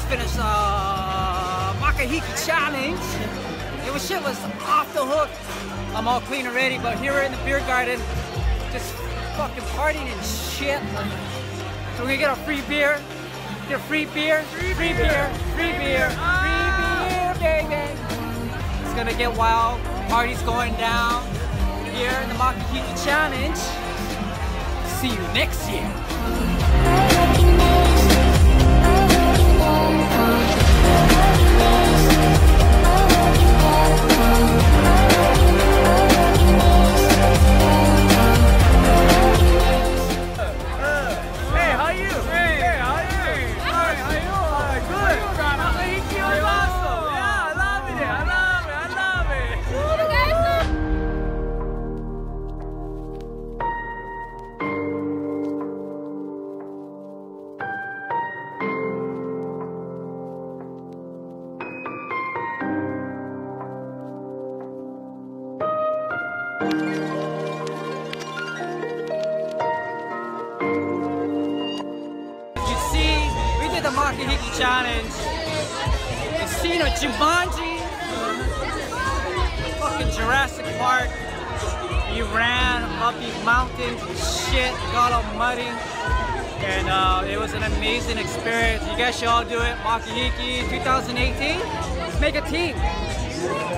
finished Makahiki challenge. Shit was off the hook. I'm all clean already, but here we're in the beer garden, just fucking partying and shit. So we're gonna get a free beer. Get a free beer, free beer, free beer, free beer, baby. It's gonna get wild. Party's going down here in the Makahiki challenge. See you next year. The Makahiki challenge. The scene of Jumanji, fucking Jurassic Park. You ran up these mountains, shit, got all muddy, and it was an amazing experience. You guys should all do it. Makahiki 2018. Let's make a team.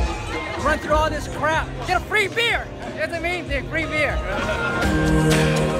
Run through all this crap. Get a free beer. That's the main thing, free beer.